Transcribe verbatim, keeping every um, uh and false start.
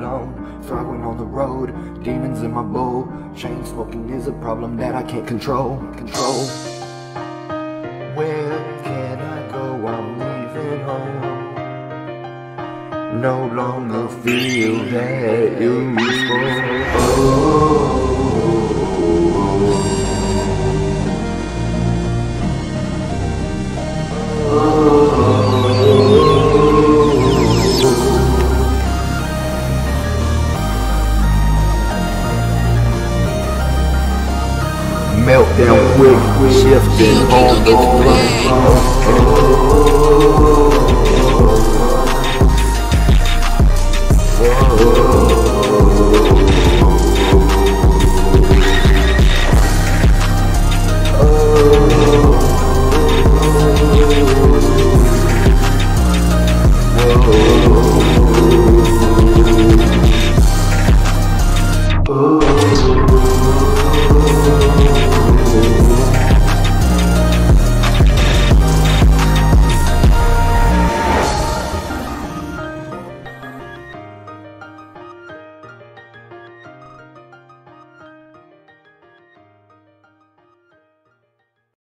alone, throwing on the road, demons in my bowl. Chain smoking is a problem that I can't control. Control. Where can I go? I'm leaving home. No longer feel that useful. Oh. Meltdown quick, shifting on the floor.